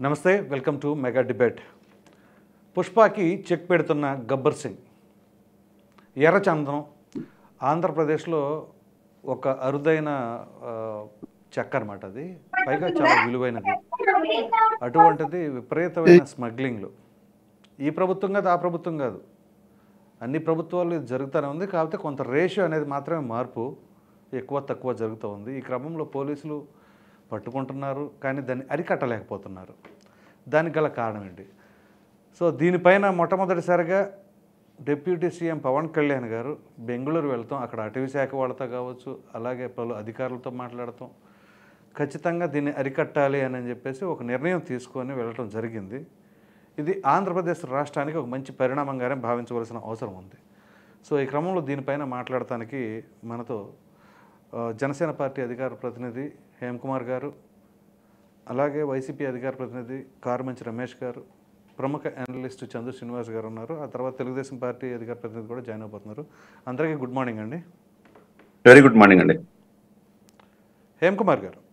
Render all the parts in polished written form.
నమస్తే, welcome to mega debate. పుష్పకి check పెడుతున్న గబ్బర్ సింగ్ ఎర్రచందనం ఆంధ్రప్రదేశ్లో ఒక అరుదైన చెక్క అనమాట. అది పైగా చాలా విలువైనది. అటువంటిది విపరీతమైన స్మగ్లింగ్లు ఈ ప్రభుత్వం కాదు, ఆ ప్రభుత్వం కాదు, అన్ని ప్రభుత్వాలు ఇది జరుగుతూనే ఉంది. కాకపోతే కొంత రేషియో అనేది మాత్రమే మార్పు, ఎక్కువ తక్కువ జరుగుతూ ఉంది. ఈ క్రమంలో పోలీసులు పట్టుకుంటున్నారు, కానీ దాన్ని అరికట్టలేకపోతున్నారు. దానికి గల కారణం ఏంటి? సో దీనిపైన మొట్టమొదటిసారిగా డిప్యూటీ సీఎం పవన్ కళ్యాణ్ గారు బెంగళూరు వెళ్తాం, అక్కడ అటవీ శాఖ వాళ్ళతో కావచ్చు, అలాగే పలు అధికారులతో మాట్లాడతాం, ఖచ్చితంగా దీన్ని అరికట్టాలి అని చెప్పేసి ఒక నిర్ణయం తీసుకొని వెళ్ళటం జరిగింది. ఇది ఆంధ్రప్రదేశ్ రాష్ట్రానికి ఒక మంచి పరిణామంగానే భావించవలసిన అవసరం ఉంది. సో ఈ క్రమంలో దీనిపైన మాట్లాడటానికి మనతో జనసేన పార్టీ అధికార ప్రతినిధి హేమకుమార్ గారు, అలాగే వైసీపీ అధికార ప్రతినిధి కారుమంచి రమేష్ గారు, ప్రముఖ అనలిస్ట్ చందు శ్రీనివాస్ గారు ఉన్నారు. ఆ తర్వాత తెలుగుదేశం పార్టీ అధికార ప్రతినిధి కూడా జాయిన్ అయిపోతున్నారు. అందరికీ గుడ్ మార్నింగ్ అండి. వెరీ గుడ్ మార్నింగ్ అండి. Hemakumar garu,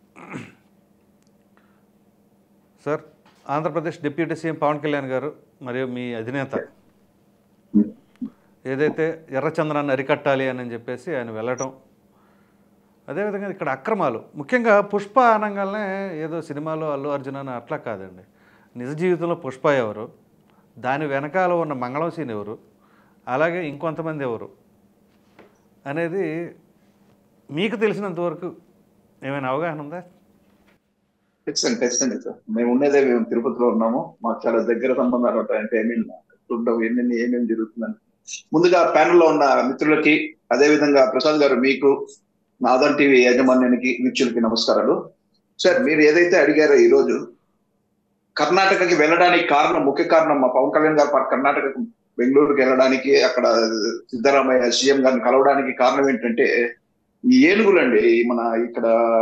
sir, Andhra Pradesh deputy CM Pawan Kalyan garu మరియు మీ అధినేత ఏదైతే ఎర్రచందనాన్ని అరికట్టాలి అని చెప్పేసి ఆయన వెళ్ళటం, అదేవిధంగా ఇక్కడ అక్రమాలు, ముఖ్యంగా పుష్ప అనగానే ఏదో సినిమాలో అల్లు అర్జున్ అని అట్లా కాదండి. నిజ జీవితంలో పుష్ప ఎవరు, దాని వెనకాల ఉన్న మంగళం సీన్ ఎవరు, అలాగే ఇంకొంతమంది ఎవరు అనేది మీకు తెలిసినంతవరకు ఏమైనా అవగాహన ఉందా? ఖచ్చితంగా సార్. మేము తిరుపతిలో ఉన్నాము. మాకు చాలా దగ్గర సంబంధాలు ఉంటాయంటే ఏమేమి జరుగుతుందని ముందుగా ప్యానెల్లో ఉన్న మిత్రులకి, అదేవిధంగా ప్రసాద్ గారు మీకు, నాదన్ టీవీ యాజమాన్యానికి, వీక్షకులకి నమస్కారాలు. సార్, మీరు ఏదైతే అడిగారో ఈరోజు కర్ణాటకకి వెళ్ళడానికి కారణం, ముఖ్య కారణం మా పవన్ కళ్యాణ్ గారు కర్ణాటకకు బెంగళూరుకి వెళ్ళడానికి, అక్కడ సిద్ధరామయ్య సీఎం గారిని కలవడానికి కారణం ఏంటంటే ఈ ఏనుగులండి. మన ఇక్కడ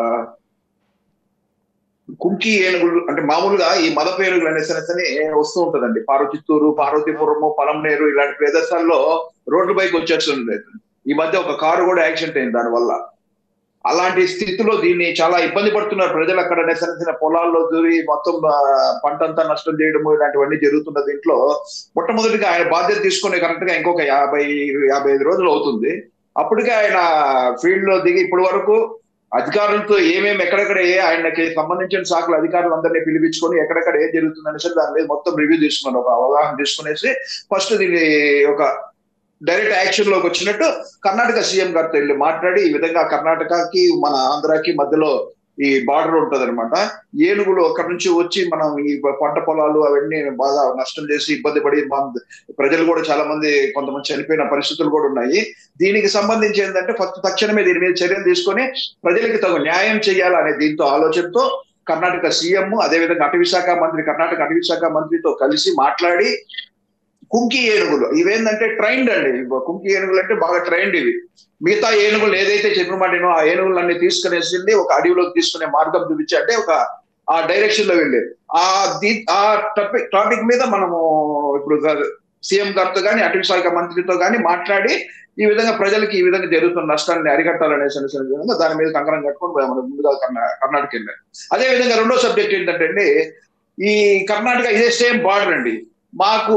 కుంకి ఏనుగులు అంటే మామూలుగా ఈ మదపు ఏనుగులు అనేసరి వస్తూ ఉంటదండి. చిత్తూరు, పార్వతీపురము, పలంనేరు ఇలాంటి ప్రదేశాల్లో రోడ్డు పైకి వచ్చేస్తుంది. ఈ మధ్య ఒక కారు కూడా యాక్సిడెంట్ అయింది దానివల్ల. అలాంటి స్థితిలో దీన్ని చాలా ఇబ్బంది పడుతున్నారు ప్రజలు. అక్కడ నెసరిసిన పొలాల్లో దూరి మొత్తం పంటంతా నష్టం చేయడము ఇలాంటివన్నీ జరుగుతున్న దీంట్లో మొట్టమొదటిగా ఆయన బాధ్యత తీసుకునే కరెక్ట్ గా ఇంకొక 50-55 రోజులు అవుతుంది. అప్పటికే ఆయన ఫీల్డ్ లో దిగి ఇప్పటి వరకు అధికారులతో ఏమేమి ఎక్కడెక్కడ ఆయనకి సంబంధించిన శాఖల అధికారులందరినీ పిలిపించుకొని ఎక్కడెక్కడ ఏం జరుగుతుందని సరే దాని మీద మొత్తం రివ్యూ తీసుకున్నారు. ఒక అవగాహన తీసుకునేసి ఫస్ట్ దీన్ని ఒక డైరెక్ట్ యాక్షన్ లోకి వచ్చినట్టు కర్ణాటక సీఎం గారితో వెళ్ళి మాట్లాడి, ఈ విధంగా కర్ణాటకకి మన ఆంధ్రాకి మధ్యలో ఈ బార్డర్ ఉంటది అనమాట. ఏనుగులు అక్కడి నుంచి వచ్చి మనం ఈ పంట పొలాలు అవన్నీ బాగా నష్టం చేసి ఇబ్బంది పడి ప్రజలు కూడా చాలా మంది కొంతమంది చనిపోయిన పరిస్థితులు కూడా ఉన్నాయి. దీనికి సంబంధించి ఏంటంటే ఫస్ట్ తక్షణమే దీని మీద చర్యలు తీసుకొని ప్రజలకి తగు న్యాయం చేయాలనే దీంతో ఆలోచనతో కర్ణాటక సీఎం, అదేవిధంగా అటవీ శాఖ మంత్రి, కర్ణాటక అటవీ శాఖ మంత్రితో కలిసి మాట్లాడి కుంకి ఏనుగులు ఇవేంటంటే ట్రైన్డ్ అండి. కుంకి ఏనుగులు అంటే బాగా ట్రైన్డ్. ఇవి మిగతా ఏనుగులు ఏదైతే చెప్పినమాటనో ఆ ఏనుగులన్నీ తీసుకునేసింది ఒక అడవిలోకి తీసుకునే మార్గం చూపించి, అంటే ఒక ఆ డైరెక్షన్ లో వెళ్ళేది. ఆ టాపిక్ మీద మనము ఇప్పుడు సీఎం గారితో కానీ అటవీ శాఖ మంత్రితో కానీ మాట్లాడి ఈ విధంగా ప్రజలకి ఈ విధంగా జరుగుతున్న నష్టాన్ని అరికట్టాలనే విధంగా దాని మీద కంకణం కట్టుకొని మనం ముందుగా కర్ణాటక వెళ్ళారు. అదే విధంగా రెండో సబ్జెక్ట్ ఏంటంటే అండి, ఈ కర్ణాటక ఇదే సేమ్ బార్డర్ అండి. మాకు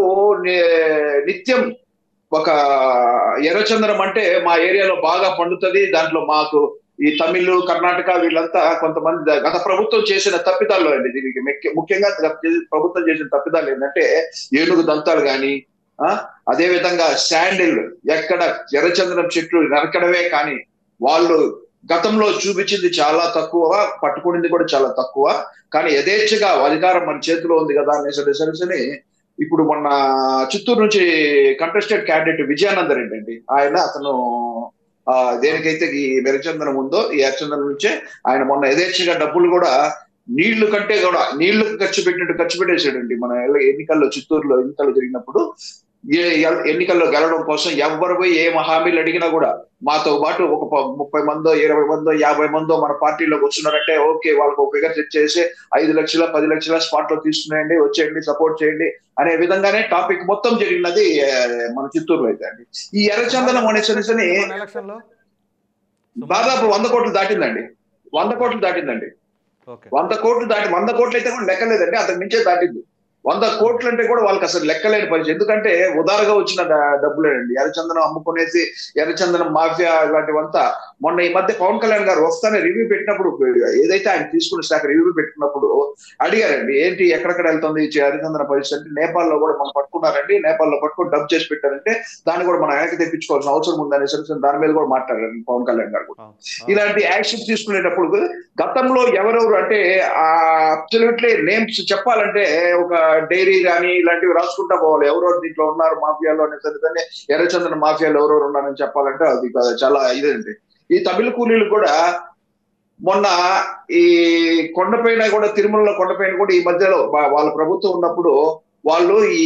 నిత్యం ఒక ఎర్రచందనం అంటే మా ఏరియాలో బాగా పండుతుంది. దాంట్లో మాకు ఈ తమిళ్, కర్ణాటక వీళ్ళంతా కొంతమంది గత ప్రభుత్వం చేసిన తప్పిదాల్లో అండి. దీనికి ముఖ్యంగా ప్రభుత్వం చేసిన తప్పిదాలు ఏంటంటే ఏనుగు దంతాలు కానీ, అదే విధంగా శాండిల్, ఎక్కడ ఎర్రచందనం చెట్లు నరకడమే కానీ వాళ్ళు గతంలో చూపించింది చాలా తక్కువ, పట్టుకునింది కూడా చాలా తక్కువ. కానీ యథేచ్ఛగా అధికారం మన చేతిలో ఉంది కదా అనేసరి ఇప్పుడు మొన్న చిత్తూరు నుంచి కంటెస్టెడ్ క్యాండిడేట్ విజయానంద రెడ్డి అండి, అతను దేనికైతే ఈ ఎర్రచందనం ఉందో ఈ ఎర్రచందనం నుంచే ఆయన మొన్న యథేచ్ఛగా డబ్బులు కూడా నీళ్లు కంటే కూడా నీళ్లు ఖర్చు పెట్టేసాడండి. మన ఎన్నికల్లో చిత్తూరులో ఎన్నికలు జరిగినప్పుడు ఎన్నికల్లో గెలవడం కోసం ఎవరు పోయి ఏ హామీలు అడిగినా కూడా మాతో పాటు ఒక 30 మందో 20 మందో 50 మందో మన పార్టీలోకి వస్తున్నారంటే ఓకే, వాళ్ళకు ఒక ఫిగర్ సెట్ చేసి 5 లక్షల 10 లక్షల స్పాట్ లో తీసుకునేయండి, వచ్చేయండి, సపోర్ట్ చేయండి అనే విధంగానే టాపిక్ మొత్తం జరిగినది మన చిత్తూరులో అయితే అండి. ఈ ఎర్రచందనం అనేసరి దాదాపు 100 కోట్లు దాటిందండి. 100 కోట్లు దాటిందండి. ఓకే 100 కోట్లు దాటి 100 కోట్లు అయితే కూడా లెక్కలేదండి, అంతకు మించే దాటింది. 100 కోట్లు అంటే కూడా వాళ్ళకి అసలు లెక్కలేని పరిస్థితి. ఎందుకంటే ఉదారుగా వచ్చిన డబ్బులేనండి. ఎర్రచందనం అమ్ముకునేసి ఎర్రచందనం మాఫియా ఇలాంటివంతా. మొన్న ఈ మధ్య పవన్ కళ్యాణ్ గారు వస్తానే రివ్యూ పెట్టినప్పుడు, ఏదైతే ఆయన తీసుకున్న శాఖ రివ్యూ పెట్టినప్పుడు అడిగారండి, ఏంటి ఎక్కడెక్కడ వెళ్తుంది ఈ ఎర్రచందన పరిస్థితి అంటే, నేపాల్లో కూడా మనం పట్టుకున్నారండి, నేపాల్లో పట్టుకొని డబ్ చేసి పెట్టారంటే దాన్ని కూడా మనం వెనక్కి తెప్పించుకోవాల్సిన అవసరం ఉందనేసి దాని మీద కూడా మాట్లాడారు పవన్ కళ్యాణ్ గారు కూడా. ఇలాంటి యాక్షన్ తీసుకునేటప్పుడు గతంలో ఎవరెవరు అంటే అబ్సల్యూట్లీ నేమ్స్ చెప్పాలంటే ఒక డైరీ కానీ ఇలాంటివి రాసుకుంటా పోవాలి, ఎవరెవరు దీంట్లో ఉన్నారు మాఫియాలో అనేసరిగానే, ఎర్రచందన మాఫియాలో ఎవరెవరు ఉన్నారని చెప్పాలంటే అది చాలా ఇదండి. ఈ తమిళ కూలీలు కూడా మొన్న ఈ కొండపైన కూడా, తిరుమలలో కొండపైన కూడా ఈ మధ్యలో వాళ్ళ ప్రభుత్వం ఉన్నప్పుడు వాళ్ళు ఈ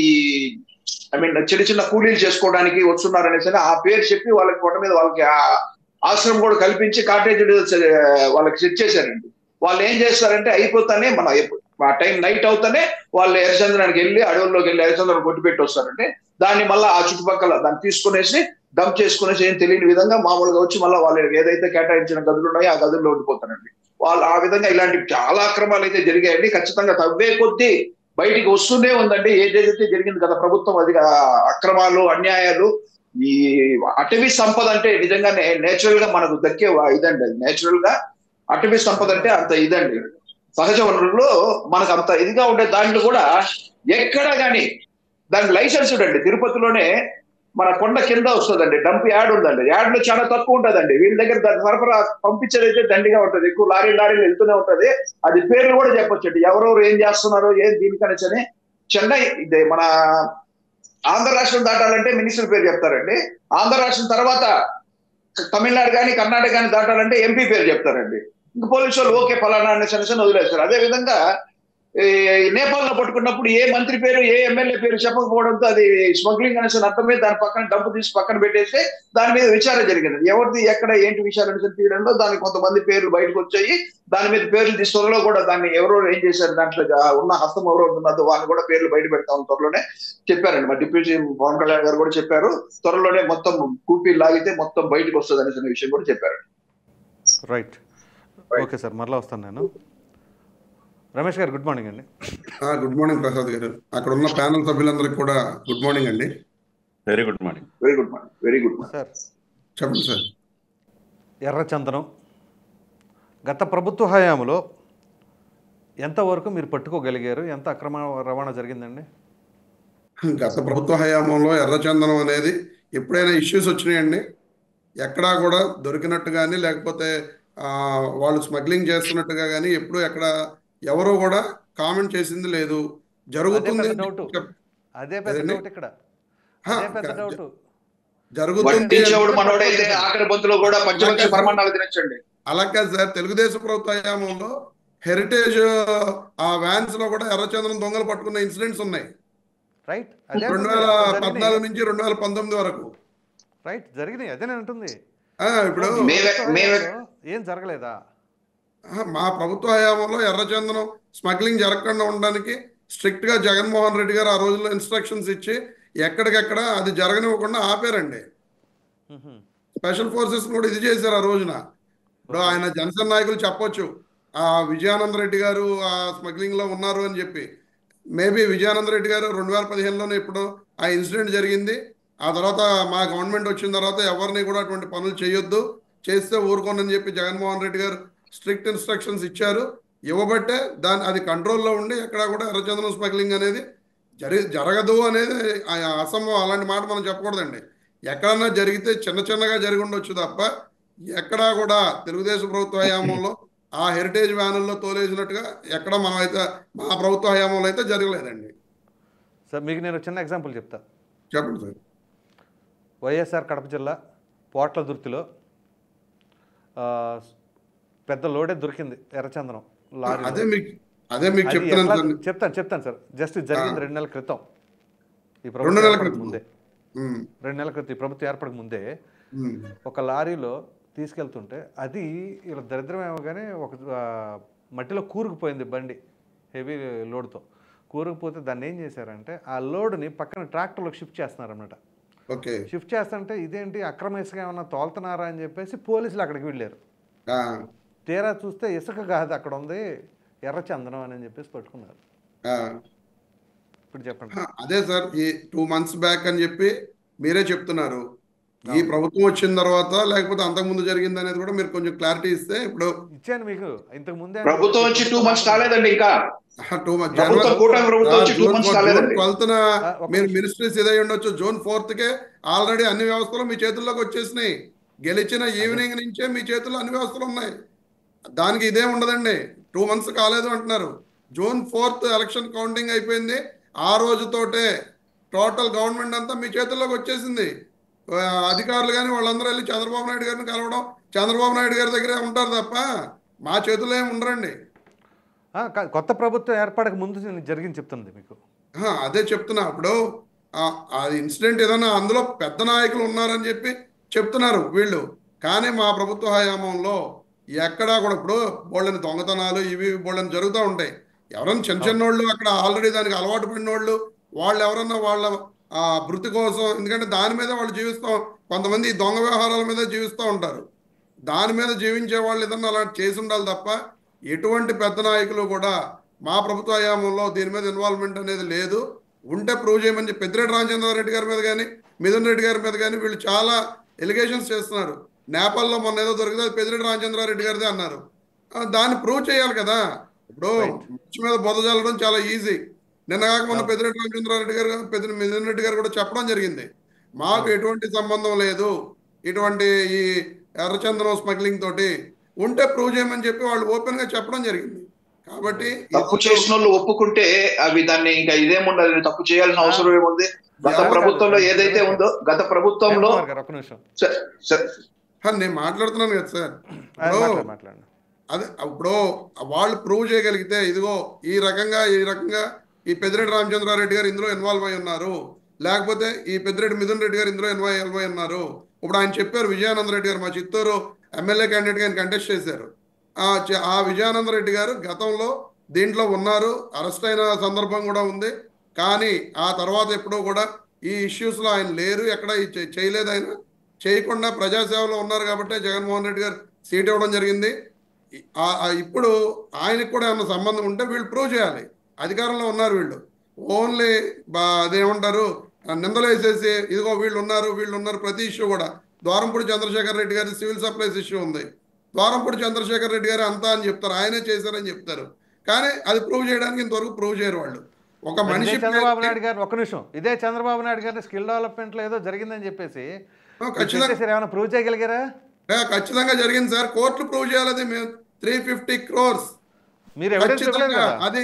చిన్న చిన్న కూలీలు చేసుకోవడానికి వస్తున్నారు అనేసి ఆ పేరు చెప్పి వాళ్ళకి కొండ మీద వాళ్ళకి ఆశ్రమం కూడా కల్పించి కాటేజ్ వాళ్ళకి సెట్ చేశారండి. వాళ్ళు ఏం చేస్తారంటే అయిపోతానే ఆ టైం నైట్ అవుతానే వాళ్ళు ఎర్రచందనానికి వెళ్ళి అడవుల్లోకి వెళ్ళి ఎర్రచందనం కొట్టి పెట్టి వస్తారంటే దాన్ని మళ్ళీ ఆ చుట్టుపక్కల దాన్ని తీసుకునేసి డంప్ చేసుకునేసి ఏం తెలియని విధంగా మామూలుగా వచ్చి మళ్ళీ వాళ్ళు ఏదైతే కేటాయించిన గదులు ఉన్నాయో ఆ గదుల్లో ఉండిపోతారండి. వాళ్ళు ఆ విధంగా ఇలాంటి చాలా అక్రమాలు అయితే జరిగాయండి. ఖచ్చితంగా తవ్వే కొద్దీ బయటికి వస్తూనే ఉందండి ఏదైతే జరిగింది గత ప్రభుత్వం. అది అక్రమాలు, అన్యాయాలు, ఈ అటవీ సంపద అంటే నిజంగానే నేచురల్ గా మనకు దక్కే ఇదండి. అది నేచురల్ గా అటవీ సంపద అంటే అంత ఇదండి. సహజ వనరుల్లో మనకు అంత ఇదిగా ఉండే దాంట్లో కూడా ఎక్కడ కానీ దాని లైసెన్స్ ఉండండి. తిరుపతిలోనే మన కొండ కింద వస్తుందండి డంప్ యార్డ్ ఉందండి. యార్డ్ లో చాలా తక్కువ ఉంటుందండి. వీళ్ళ దగ్గర సరఫరా పంపించేది అయితే దండిగా ఉంటది, ఎక్కువ లారీలు వెళ్తూనే ఉంటది. అది పేర్లు కూడా చెప్పొచ్చండి, ఎవరెవరు ఏం చేస్తున్నారో ఏం దీనికనేసని. చెన్నై ఇదే మన ఆంధ్ర రాష్ట్రం దాటాలంటే మినిస్టర్ పేరు చెప్తారండి. ఆంధ్ర రాష్ట్రం తర్వాత తమిళనాడు కానీ కర్ణాటక కానీ దాటాలంటే ఎంపీ పేరు చెప్తారండి. ఇంకా పోలీసు వాళ్ళు ఓకే ఫలానా అనేసి వదిలేస్తారు. అదే విధంగా నేపాల్ లో పట్టుకున్నప్పుడు ఏ మంత్రి పేరు ఏ ఎమ్మెల్యే పేరు చెప్పకపోవడంతో అది స్మగ్లింగ్ అనేసి అర్థమే, దాని పక్కన డబ్బు తీసి పక్కన పెట్టేస్తే దాని మీద విచారణ జరిగింది. ఎవరిది ఎక్కడ ఏంటి విషయాలు అనేసి తీయడంలో దానికి కొంతమంది పేర్లు బయటకు వచ్చాయి. దాని మీద పేర్లు తీసి త్వరలో కూడా దాన్ని ఎవరో ఏం చేశారు, దాంట్లో ఉన్న హస్తం ఎవరో ఉన్నదో వాళ్ళని కూడా పేర్లు బయట పెడతాం త్వరలోనే చెప్పారండి. మా డిప్యూటీ పవన్ కళ్యాణ్ గారు కూడా చెప్పారు, త్వరలోనే మొత్తం కూపీ లాగితే మొత్తం బయటకు వస్తుంది అనేసిన విషయం కూడా చెప్పారు. రైట్, ఓకే సార్, మరలా వస్తాను నేను. రమేష్ గారు గుడ్ మార్నింగ్ అండి. గుడ్ మార్నింగ్ ప్రసాద్ గారు, అక్కడ ఉన్న ప్యానల్ సభ్యులందరికీ కూడా గుడ్ మార్నింగ్ అండి. Very good morning. Very good morning. Very good morning sir. చెప్పండి సార్. ఎర్రచందనం గత ప్రభుత్వ హయాంలో ఎంతవరకు మీరు పట్టుకోగలిగారు? ఎంత అక్రమ రవాణా జరిగిందండి? గత ప్రభుత్వ హయాంలో ఎర్రచందనం అనేది ఎప్పుడైనా ఇష్యూస్ వచ్చినాయండి? ఎక్కడా కూడా దొరికినట్టు కానీ లేకపోతే వాళ్ళు స్మగ్లింగ్ చేస్తున్నట్టుగా కానీ ఎప్పుడు ఎక్కడ ఎవరు కూడా కామెంట్ చేసింది లేదు. జరుగుతుంది జరుగుతుంది అలా కాదు సార్. తెలుగుదేశం ప్రభుత్వ హయాంలో హెరిటేజ్ ఆ వ్యాన్స్ లో కూడా ఎర్రచందనం దొంగలు పట్టుకున్న ఇన్సిడెంట్స్ ఉన్నాయి. 2014 నుంచి 2019 వరకు రైట్ జరిగినాయి. అదే నేను అంటుంది. ఇప్పుడు ఏం జరగలేదా? మా ప్రభుత్వ హయాంలో ఎర్రచందనం స్మగ్లింగ్ జరగకుండా ఉండడానికి స్ట్రిక్ట్ గా జగన్మోహన్ రెడ్డి గారు ఆ రోజుల్లో ఇన్స్ట్రక్షన్స్ ఇచ్చి ఎక్కడికెక్కడ అది జరగనివ్వకుండా ఆపారండి. స్పెషల్ ఫోర్సెస్ కూడా ఇది చేశారు ఆ రోజున. ఇప్పుడు ఆయన జనసేన నాయకులు చెప్పొచ్చు ఆ విజయానంద రెడ్డి గారు ఆ స్మగ్లింగ్ లో ఉన్నారు అని చెప్పి. మేబీ విజయానంద రెడ్డి గారు 2015లోనే ఇప్పుడు ఆ ఇన్సిడెంట్ జరిగింది. ఆ తర్వాత మా గవర్నమెంట్ వచ్చిన తర్వాత ఎవరిని కూడా అటువంటి పనులు చేయొద్దు, చేస్తే ఊరుకోనని చెప్పి జగన్మోహన్ రెడ్డి గారు స్ట్రిక్ట్ ఇన్స్ట్రక్షన్స్ ఇచ్చారు. ఇవ్వబట్టే అది కంట్రోల్లో ఉండి ఎక్కడా కూడా ఎర్రచందనం స్మగ్లింగ్ అనేది జరగదు అనేది అసంభవం. అలాంటి మాట మనం చెప్పకూడదండి. ఎక్కడన్నా జరిగితే చిన్న చిన్నగా జరిగి ఉండొచ్చు తప్ప ఎక్కడా కూడా తెలుగుదేశం ప్రభుత్వ హయాంలో ఆ హెరిటేజ్ వ్యానుల్లో తోలేసినట్టుగా ఎక్కడ మనమైతే మా ప్రభుత్వ హయాంలో అయితే జరగలేదండి. సార్ మీకు నేను చిన్న ఎగ్జాంపుల్ చెప్తా. చెప్పండి సార్. వైఎస్ఆర్ కడప జిల్లా పోట్లదుర్తిలో పెద్ద లోడే దొరికింది ఎర్రచందనం లారీ. అదే మీకు చెప్తాను సార్. జస్ట్ జరిగింది 2 నెలల క్రితం. ఈ ప్రభుత్వం ముందే 2 నెలల క్రితం ఈ ప్రభుత్వం ఏర్పడక ముందే ఒక లారీలో తీసుకెళ్తుంటే అది ఇలా దరిద్రమేమో కానీ ఒక మట్టిలో కూరుకుపోయింది బండి, హెవీ లోడ్తో కూరుకుపోతే దాన్ని ఏం చేశారంటే ఆ లోడ్ని పక్కన ట్రాక్టర్లోకి షిఫ్ట్ చేస్తున్నారన్నమాట. షిఫ్ట్ చేస్తుంటే ఇదేంటి అక్రమ ఇసుక ఏమన్నా తోలుతున్నారా అని చెప్పేసి పోలీసులు అక్కడికి వెళ్ళారు. తీరా చూస్తే ఇసుక కాదు అక్కడ ఉంది, ఎర్రచందనం అని చెప్పేసి పట్టుకున్నారు. ఆ, ఇప్పుడు చెప్పండి. అదే సార్, ఈ 2 months బ్యాక్ అని చెప్పి మీరే చెప్తున్నారు. ఈ ప్రభుత్వం వచ్చిన తర్వాత లేకపోతే అంతకుముందు జరిగింది అనేది కూడా మీరు కొంచెం క్లారిటీ ఇస్తే. ఇప్పుడు ఇచ్చాను మీకు ఇంతకు ముందే. ప్రభుత్వం వచ్చి 2 months కాలేదండి ఇంకా. 2 months ప్రభుత్వం కూటమి ప్రభుత్వం వచ్చి 2 months జూన్ కాలేదండి. 12న ఒక మీరు నిమిషం. మినిస్ట్రీస్ ఇదై ఉండొచ్చు. June 4కే ఆల్రెడీ అన్ని వ్యవస్థలు మీ చేతుల్లోకి వచ్చేసినాయి. గెలిచిన ఈవినింగ్ నుంచే మీ చేతుల్లో అన్ని వ్యవస్థలు ఉన్నాయి. దానికి ఇదే ఉండదండి. 2 months కాలేదు అంటున్నారు. June 4th ఎలక్షన్ కౌంటింగ్ అయిపోయింది. ఆ రోజుతోటే టోటల్ గవర్నమెంట్ అంతా మీ చేతుల్లోకి వచ్చేసింది. అధికారులు కానీ వాళ్ళందరూ వెళ్ళి చంద్రబాబు నాయుడు గారిని కలవడం, చంద్రబాబు నాయుడు గారి దగ్గరే ఉంటారు తప్ప మా చేతుల్లో ఏమి ఉండరండి. కొత్త ప్రభుత్వం ఏర్పడక ముందు జరిగింది చెప్తుంది మీకు. అదే చెప్తున్నా. ఇప్పుడు అది ఇన్సిడెంట్ ఏదన్నా అందులో పెద్ద నాయకులు ఉన్నారని చెప్పి చెప్తున్నారు వీళ్ళు. కానీ మా ప్రభుత్వ హయాంలో ఎక్కడా కూడా ఇప్పుడు బోళ్ళని దొంగతనాలు ఇవి బోళ్ళని జరుగుతూ ఉంటాయి. ఎవరైనా చిన్న చిన్నోళ్ళు అక్కడ ఆల్రెడీ దానికి అలవాటు పడినోళ్ళు, వాళ్ళు ఎవరన్నా వాళ్ళ భృతి కోసం, ఎందుకంటే దాని మీద వాళ్ళు జీవిస్తాం. కొంతమంది ఈ దొంగ వ్యవహారాల మీద జీవిస్తూ ఉంటారు. దాని మీద జీవించే వాళ్ళు ఏదన్నా అలా చేసి ఉండాలి తప్ప ఎటువంటి పెద్ద నాయకులు కూడా మా ప్రభుత్వ హయాంలో దీని మీద ఇన్వాల్వ్మెంట్ అనేది లేదు. ఉంటే ప్రూవ్ చేయమని చెప్పి పెద్దిరెడ్డి రామచంద్రారెడ్డి గారి మీద కానీ మిథున్ రెడ్డి గారి మీద కానీ వీళ్ళు చాలా ఎలిగేషన్స్ చేస్తున్నారు. నేపాల్లో మొన్న ఏదో దొరికితే అది పెద్దిరెడ్డి రామచంద్రారెడ్డి గారిదే అన్నారు. దాన్ని ప్రూవ్ చేయాలి కదా. ఇప్పుడు మంచి మీద బొద చల్లడం చాలా ఈజీ. నిన్న కాక మొన్న పెద్దిరెడ్డి రామచంద్రారెడ్డి గారు మిథున్ రెడ్డి గారు కూడా చెప్పడం జరిగింది, మాకు ఎటువంటి సంబంధం లేదు ఇటువంటి ఈ ఎర్రచందనం స్మగ్లింగ్ తోటి, ఉంటే ప్రూవ్ చేయమని చెప్పి వాళ్ళు ఓపెన్ గా చెప్పడం జరిగింది. కాబట్టి తప్పు చేసిన వాళ్ళు ఒప్పుకుంటే అవి దాన్ని ఇంకా ఇదేముండదు, తప్పు చేయాల్సిన అవసరం ఏముంది? గత ప్రభుత్వంలో ఏదైతే ఉందో, గత ప్రభుత్వంలో నేను మాట్లాడుతున్నాను కదా సార్. మాట్లాడండి. అదే ఇప్పుడు వాళ్ళు ప్రూవ్ చేయగలిగితే ఇదిగో ఈ రకంగా ఈ పెద్దిరెడ్డి రామచంద్రారెడ్డి గారు ఇందులో ఇన్వాల్వ్ అయి ఉన్నారు, లేకపోతే ఈ పెద్దిరెడ్డి మిథున్ రెడ్డి గారు ఇందులో ఇన్వాల్వ్ అయి ఉన్నారు. ఇప్పుడు ఆయన చెప్పారు, విజయానంద రెడ్డి గారు మా చిత్తూరు ఎమ్మెల్యే క్యాండిడేట్గా ఆయన కంటెస్ట్ చేశారు. ఆ విజయానంద రెడ్డి గారు గతంలో దీంట్లో ఉన్నారు, అరెస్ట్ అయిన సందర్భం కూడా ఉంది. కానీ ఆ తర్వాత ఎప్పుడో కూడా ఈ ఇష్యూస్లో ఆయన లేరు, ఎక్కడ చేయలేదు. ఆయన చేయకుండా ప్రజాసేవలో ఉన్నారు కాబట్టి జగన్మోహన్ రెడ్డి గారు సీట్ ఇవ్వడం జరిగింది. ఇప్పుడు ఆయనకు కూడా ఏమన్నా సంబంధం ఉంటే వీళ్ళు ప్రూవ్ చేయాలి. అధికారంలో ఉన్నారు వీళ్ళు, ఓన్లీ అదేమంటారు నిందలు వేసేసి ఇదిగో వీళ్ళు ఉన్నారు ప్రతి ఇష్యూ కూడా. ద్వారంపూడి చంద్రశేఖర్ రెడ్డి గారి సివిల్ సప్లైస్ ఇష్యూ ఉంది, ద్వారంపూడి చంద్రశేఖర్ రెడ్డి గారు అంతా అని చెప్తారు, ఆయనే చేశారని చెప్తారు. కానీ అది ప్రూవ్ చేయడానికి ఇంతవరకు ప్రూవ్ చేయరు వాళ్ళు. ఒక మనిషి చంద్రబాబు నాయుడు గారు ఒక నిమిషం, ఇదే చంద్రబాబు నాయుడు గారి స్కిల్ డెవలప్మెంట్లో ఏదో జరిగిందని చెప్పేసి ఏమైనా ప్రూవ్ చేయగలిగారా? ఖచ్చితంగా జరిగింది సార్. కోర్టులు ప్రూవ్ చేయాలి. అది మేము 350 crores మీరు అది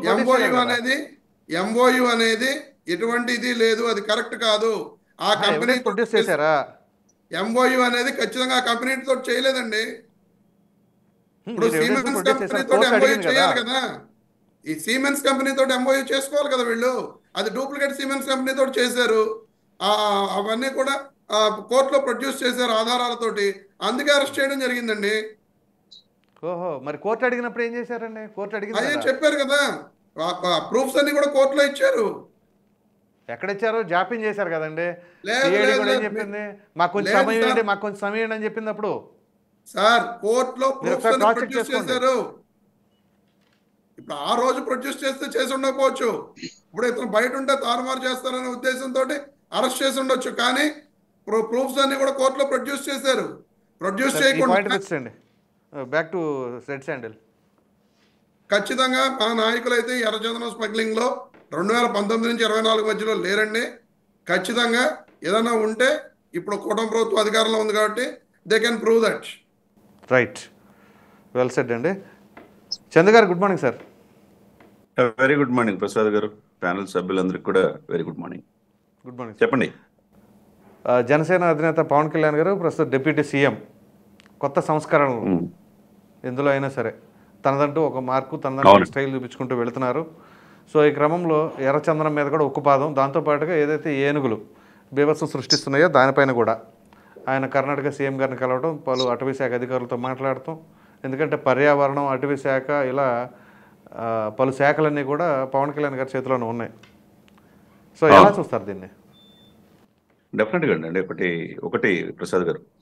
ఎంఓయు అనేది ఎటువంటి ఇది లేదు, అది కరెక్ట్ కాదు. ఆ కంపెనీ ప్రొడ్యూస్ చేశారా? ఎంఓయు అనేది ఖచ్చితంగా ఆ కంపెనీ తోటి చేయలేదండి. ఇప్పుడు సీమెన్స్ కంపెనీ తోటి ఎంఓయు చేయాలి కదా. ఈ సీమెన్స్ కంపెనీ తోటి ఎంఓయు చేసుకోవాలి కదా వీళ్ళు. అది డూప్లికేట్ సీమెన్స్ కంపెనీ తోటి చేశారు. అవన్నీ కూడా కోర్టులో ప్రొడ్యూస్ చేశారు ఆధారాలతోటి, అందుకే అరెస్ట్ చేయడం జరిగిందండి. ఓహో, మరి కోర్టు అడిగినప్పుడు ఏం చేశారండి? కోర్టు అడిగింది అదే చెప్పారు కదా, ప్రూఫ్స్ అన్ని కూడా కోర్టులో ఇచ్చారు. ఎక్కడ ఇచ్చారు? జాప్యం చేశారు కదండి. ఏం చెప్పింది? మాకు కొంచెం సమయం అని చెప్పింది అప్పుడు. సార్ కోర్టులో ప్రొడ్యూస్ చేశారు. ఇప్పుడు ఆ రోజు ప్రొడ్యూస్ చేసి ఉండకపోవచ్చు. ఇప్పుడు ఇతను బయట ఉంటే తారుమారు చేస్తారనే ఉద్దేశంతో అరెస్ట్ చేసి ఉండొచ్చు. కానీ ప్రూఫ్స్ అన్ని కూడా కోర్టులో ప్రొడ్యూస్ చేశారు. ప్రొడ్యూస్ చేయకుండా బ్యాక్ టు రెడ్ శాండిల్. ఖచ్చితంగా మా నాయకులు అయితే ఎర్రచందనం స్మగ్లింగ్ లో 2019 నుంచి 24 మధ్యలో లేరండి. ఖచ్చితంగా ఏదైనా ఉంటే ఇప్పుడు కూటమి ప్రభుత్వం అధికారంలో ఉంది కాబట్టి they can prove that. Right, well said అండి. Chandra garu good morning sir. Very good morning Prasad garu, panel సభ్యులందరికీ కూడా very good morning. Good morning చెప్పండి. జనసేన అధినేత పవన్ కళ్యాణ్ గారు ప్రస్తుతం డిప్యూటీ సీఎం, కొత్త సంస్కరణలు ఎందులో అయినా సరే తనదంటూ ఒక మార్కు, తనదంటూ స్టైల్ చూపించుకుంటూ వెళుతున్నారు. సో ఈ క్రమంలో ఎర్రచందనం మీద కూడా ఉక్కుపాదం, దాంతోపాటుగా ఏదైతే ఏనుగులు బీభత్సం సృష్టిస్తున్నాయో దానిపైన కూడా ఆయన కర్ణాటక సీఎం గారిని కలవడం, పలు అటవీ శాఖ అధికారులతో మాట్లాడటం. ఎందుకంటే పర్యావరణం, అటవీ శాఖ, ఇలా పలు శాఖలన్నీ కూడా పవన్ కళ్యాణ్ గారి చేతిలోనే ఉన్నాయి. సో ఎలా చూస్తారు దీన్ని? డెఫినెట్గా అండి. ఒకటి ప్రసాద్ గారు,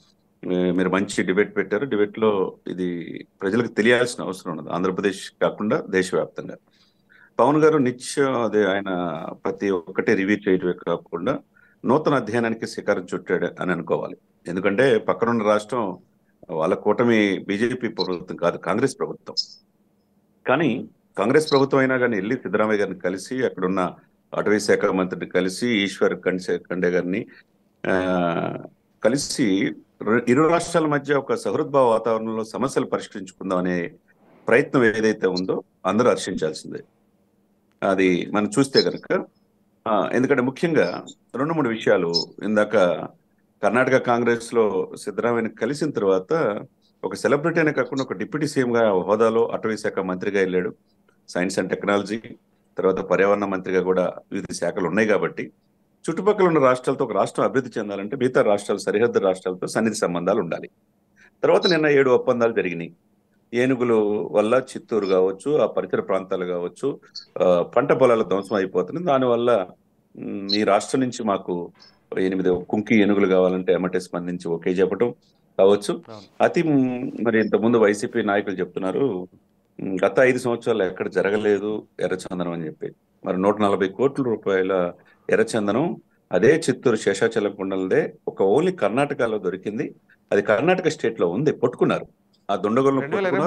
మీరు మంచి డిబేట్ పెట్టారు. డిబేట్ లో ఇది ప్రజలకు తెలియాల్సిన అవసరం ఉన్నది, ఆంధ్రప్రదేశ్ కాకుండా దేశవ్యాప్తంగా. పవన్ గారు నిత్యం అదే ఆయన ప్రతి ఒక్కటి రివ్యూ చేయడమే కాకుండా నూతన అధ్యయనానికి శ్రీకారం చుట్టాడు అని అనుకోవాలి. ఎందుకంటే పక్కనున్న రాష్ట్రం వాళ్ళ కూటమి బీజేపీ ప్రభుత్వం కాదు, కాంగ్రెస్ ప్రభుత్వం. కానీ కాంగ్రెస్ ప్రభుత్వం అయినా కానీ వెళ్ళి సిద్ధరామయ్య గారిని కలిసి, అక్కడున్న అటవీ శాఖ మంత్రిని కలిసి, ఈశ్వర్ ఖండే గారిని ఆ, కలిసి ఇరు రాష్ట్రాల మధ్య ఒక సహృద్భావ వాతావరణంలో సమస్యలు పరిష్కరించుకుందాం అనే ప్రయత్నం ఏదైతే ఉందో అందరూ హర్షించాల్సిందే. అది మనం చూస్తే కనుక ఎందుకంటే ముఖ్యంగా 2-3 విషయాలు. ఇందాక కర్ణాటక కాంగ్రెస్ లో సిద్ధరామయ్యని కలిసిన తర్వాత ఒక సెలబ్రిటీ అనే కాకుండా ఒక డిప్యూటీ సీఎం గా హోదాలో అటవీ శాఖ మంత్రిగా వెళ్ళాడు. సైన్స్ అండ్ టెక్నాలజీ, తర్వాత పర్యావరణ మంత్రిగా కూడా వివిధ శాఖలు ఉన్నాయి. కాబట్టి చుట్టుపక్కల ఉన్న రాష్ట్రాలతో ఒక రాష్ట్రం అభివృద్ధి చెందాలంటే మిగతా రాష్ట్రాలు, సరిహద్దు రాష్ట్రాలతో సన్నిధి సంబంధాలు ఉండాలి. తర్వాత నిన్న 7 ఒప్పందాలు జరిగినాయి. ఏనుగుల వల్ల చిత్తూరు కావచ్చు, ఆ పరిసర ప్రాంతాలు కావచ్చు, పంట పొలాల ధ్వంసం అయిపోతుంది. దానివల్ల ఈ రాష్ట్రం నుంచి మాకు 8 కుంకి ఏనుగులు కావాలంటే ఎమ్మటే స్పందించి ఓకే చెప్పటం కావచ్చు. మరి ఇంతకుముందు వైసీపీ నాయకులు చెప్తున్నారు గత 5 సంవత్సరాలు ఎక్కడ జరగలేదు ఎర్రచందనం అని చెప్పి. మరి 140 కోట్ల రూపాయల ఎర్రచందనం అదే చిత్తూరు శేషాచలం కొండలదే ఒక ఓన్లీ కర్ణాటకలో దొరికింది. అది కర్ణాటక స్టేట్ లో ఉంది, పట్టుకున్నారు. ఆ దుండగులను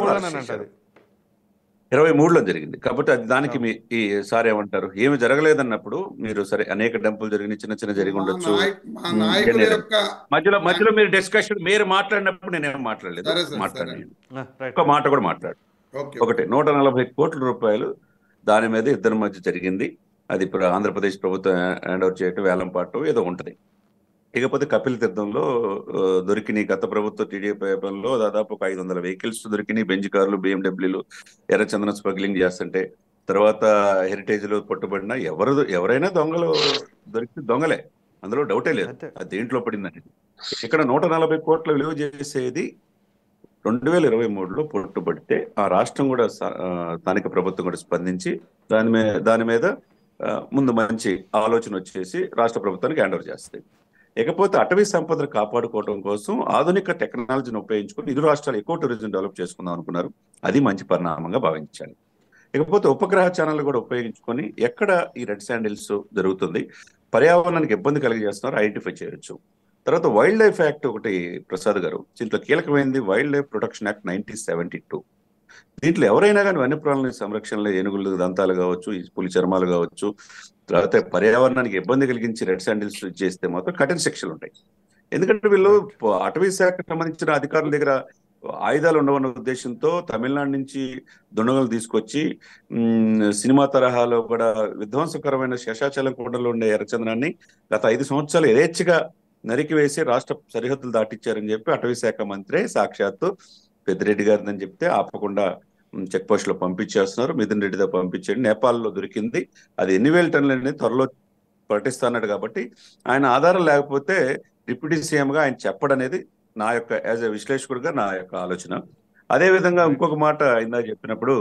23లో జరిగింది. కాబట్టి అది దానికి ఈ సార్ ఏమంటారు, ఏమి జరగలేదన్నప్పుడు మీరు సరే అనేక డంపులు జరిగినాయి, చిన్న చిన్న జరిగి ఉండొచ్చు. మధ్యలో మీరు డిస్కషన్ మీరు మాట్లాడినప్పుడు నేనేం మాట్లాడలేదు, మాట్లాడాను ఒక మాట కూడా మాట్లాడు. ఒకటి 140 కోట్ల రూపాయలు దాని మీద ఇద్దరి మధ్య జరిగింది. అది ఇప్పుడు ఆంధ్రప్రదేశ్ ప్రభుత్వం హ్యాండ్ ఓవర్ చేయటం, వేలం పాటం ఏదో ఉంటది. ఇకపోతే కపిల్ తీర్థంలో దొరికినాయి. గత ప్రభుత్వ టీడీపీలో దాదాపు ఒక 500 వెహికల్స్ దొరికినాయి, బెంజ్ కార్లు, బిఎండబ్ల్యూలు ఎర్రచందనం స్మగ్లింగ్ చేస్తుంటే. తర్వాత హెరిటేజ్ లో పట్టుబడిన ఎవరైనా దొంగలు దొరికి దొంగలే, అందులో డౌటే లేదు. అది దేంట్లో పడిందని. ఇక్కడ 140 కోట్ల విలువ చేసేది 2023లో పట్టుబడితే ఆ రాష్ట్రం కూడా స్థానిక ప్రభుత్వం కూడా స్పందించి దాని మీద ముందు మంచి ఆలోచన వచ్చేసి రాష్ట్ర ప్రభుత్వానికి హ్యాండ్ ఓవర్ చేస్తాయి. ఇకపోతే అటవీ సంపదను కాపాడుకోవడం కోసం ఆధునిక టెక్నాలజీని ఉపయోగించుకొని ఇరు రాష్ట్రాలు ఎక్కువ టూరిజం డెవలప్ చేసుకుందాం అనుకున్నారు. అది మంచి పరిణామంగా భావించాలి. ఇకపోతే ఉపగ్రహ ఛానల్ కూడా ఉపయోగించుకొని ఎక్కడ ఈ రెడ్ శాండిల్స్ జరుగుతుంది, పర్యావరణానికి ఇబ్బంది కలిగజేస్తున్నారు ఐడెంటిఫై చేయొచ్చు. తర్వాత వైల్డ్ లైఫ్ యాక్ట్ ఒకటి ప్రసాద్ గారు, దీంట్లో కీలకమైనది వైల్డ్ లైఫ్ ప్రొటెక్షన్ యాక్ట్ 1972. దీంట్లో ఎవరైనా కానీ వన్యప్రాణుల సంరక్షణలో ఏనుగులు దంతాలు కావచ్చు, పులి చర్మాలు కావచ్చు, తర్వాత పర్యావరణానికి ఇబ్బంది కలిగించి రెడ్ శాండిల్స్ చేస్తే మాత్రం కఠిన శిక్షలు ఉంటాయి. ఎందుకంటే వీళ్ళు అటవీ శాఖకు సంబంధించిన అధికారుల దగ్గర ఆయుధాలు ఉండవన్న ఉద్దేశంతో తమిళనాడు నుంచి దుండగులు తీసుకొచ్చి సినిమా తరహాలో కూడా విధ్వంసకరమైన శేషాచలం కొండలో ఉండే ఎర్రచందనాన్ని గత 5 సంవత్సరాలు యథేచ్ఛగా నరికివేసి రాష్ట్ర సరిహద్దులు దాటిచ్చారని చెప్పి అటవీ శాఖ మంత్రి సాక్షాత్తు పెద్దిరెడ్డి గారిని అని చెప్తే ఆపకుండా చెక్ పోస్ట్ లో పంపించేస్తున్నారు. మిథున్ రెడ్డితో పంపించండి. నేపాల్లో దొరికింది, అది 8,000 టన్నులు అనేది త్వరలో ప్రకటిస్తున్నాడు. కాబట్టి ఆయన ఆధారం లేకపోతే డిప్యూటీ సీఎం గా ఆయన చెప్పడనేది నా యొక్క యాజ్ ఎ విశ్లేషకుడిగా నా యొక్క ఆలోచన. అదే విధంగా ఇంకొక మాట ఇందాక చెప్పినప్పుడు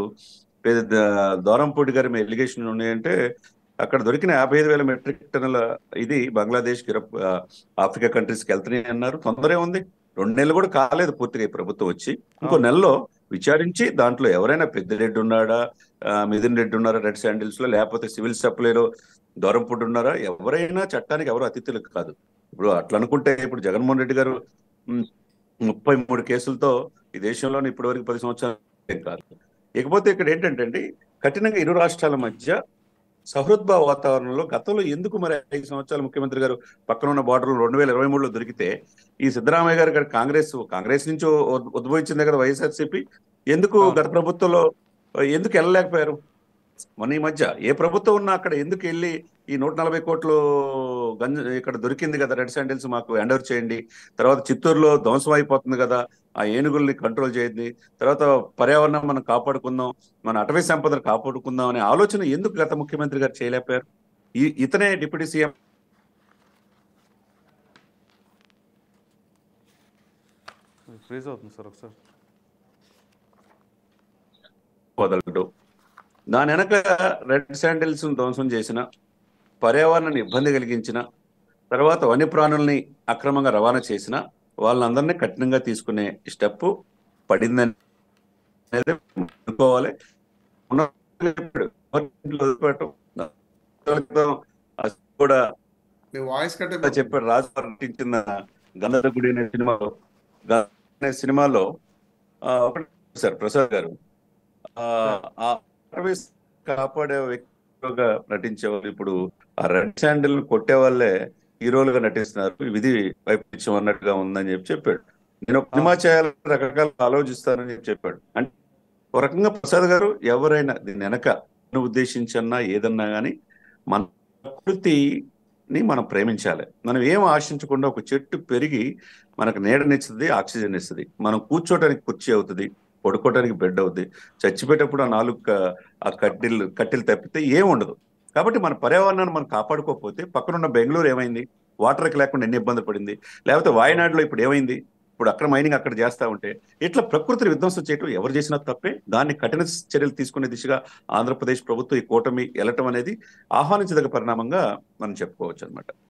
దోరంపూడి గారి ఎలిగేషన్ ఉన్నాయంటే అక్కడ దొరికిన 55,000 మెట్రిక్ టన్నుల ఇది బంగ్లాదేశ్, ఆఫ్రికా కంట్రీస్కి వెళ్తున్నాయి అన్నారు. తొందరే ఉంది, 2 నెలలు కూడా కాలేదు పూర్తిగా ఈ ప్రభుత్వం వచ్చి. ఇంకో నెలలో విచారించి దాంట్లో ఎవరైనా పెద్దిరెడ్డి ఉన్నాడా, మిథున్ రెడ్డి ఉన్నారా రెడ్ శాండిల్స్ లో, లేకపోతే సివిల్ సప్లైలో దూరంపూడి ఉన్నారా, ఎవరైనా చట్టానికి ఎవరు అతిథులు కాదు. ఇప్పుడు అట్లా అనుకుంటే ఇప్పుడు జగన్మోహన్ రెడ్డి గారు 33 కేసులతో ఈ దేశంలోనే ఇప్పటి వరకు 10 సంవత్సరాలు కాదు. ఇకపోతే ఇక్కడ ఏంటంటే అండి, కఠినంగా ఇరు రాష్ట్రాల మధ్య సహృద్భావ వాతావరణంలో గతంలో ఎందుకు మరి 5 సంవత్సరాలు ముఖ్యమంత్రి గారు పక్కన ఉన్న బార్డర్లు 2023లో దొరికితే ఈ సిద్ధరామయ్య గారు కాంగ్రెస్ నుంచి ఉద్భవించిందే కదా వైఎస్ఆర్సీపీ, ఎందుకు గత ప్రభుత్వంలో ఎందుకు వెళ్ళలేకపోయారు? మన ఈ మధ్య ఏ ప్రభుత్వం ఉన్నా అక్కడ ఎందుకు వెళ్ళి ఈ 140 కోట్లు ఇక్కడ దొరికింది కదా రెడ్ శాండిల్స్ మాకు హ్యాండ్ ఓవర్ చేయండి, తర్వాత చిత్తూరులో ధ్వంసం అయిపోతుంది కదా ఆ ఏనుగుల్ని కంట్రోల్ చేయండి, తర్వాత పర్యావరణం మనం కాపాడుకుందాం, మన అటవీ సంపదను కాపాడుకుందాం అనే ఆలోచన ఎందుకు గత ముఖ్యమంత్రి గారు చేయలేకపోయారు? ఇతనే డిప్యూటీ సీఎం వదలడు. దాని వెనక రెడ్ శాండిల్స్ ధ్వంసం చేసిన, పర్యావరణాన్ని ఇబ్బంది కలిగించిన, తర్వాత వన్యప్రాణుల్ని అక్రమంగా రవాణా చేసిన, వాళ్ళందరినీ కఠినంగా తీసుకునే స్టెప్ పడిందని అనుకోవాలి. కూడా వాయిస్ కట్ చెప్పాడు రాజు నటించిన గంధర్వగుడి అనే సినిమాలో సినిమాలో సార్ ప్రసాద్ గారు కాపాడే వ్యక్తిగా నటించేవాళ్ళు ఇప్పుడు ఆ రెడ్ శాండిల్ కొట్టే వాళ్ళే హీరోలుగా నటిస్తున్నారు, విధి వైపరీత్యం అన్నట్టుగా ఉందని చెప్పాడు. నేను సినిమా చేయాలని రకరకాల ఆలోచిస్తానని చెప్పాడు. అంటే ఒక రకంగా ప్రసాద్ గారు ఎవరైనా దీని వెనక ఉద్దేశించన్నా ఏదన్నా కానీ మన ప్రకృతిని మనం ప్రేమించాలి. మనం ఏం ఆశించకుండా ఒక చెట్టు పెరిగి మనకు నీడనిస్తుంది, ఆక్సిజన్ ఇస్తుంది, మనం కూర్చోటానికి కుర్చీ అవుతుంది, పడుకోవడానికి బెడ్ అవుతుంది, చచ్చిపోయేటప్పుడు ఆ ఆ కట్టెలు తప్పితే ఏం ఉండదు. కాబట్టి మన పర్యావరణాన్ని మనం కాపాడుకోకపోతే పక్కనున్న బెంగళూరు ఏమైంది, వాటర్కి లేకుండా ఎన్ని ఇబ్బందులు పడింది, లేకపోతే వాయనాడులో ఇప్పుడు ఏమైంది, ఇప్పుడు అక్కడ మైనింగ్ అక్కడ చేస్తా ఉంటే ఇట్లా ప్రకృతిని విధ్వంసం చేయటం ఎవరు చేసినా తప్పే. దాన్ని కఠిన చర్యలు తీసుకునే దిశగా ఆంధ్రప్రదేశ్ ప్రభుత్వం ఈ కూటమి వెళ్ళటం అనేది ఆహ్వానించదగ్గ పరిణామంగా మనం చెప్పుకోవచ్చు అనమాట.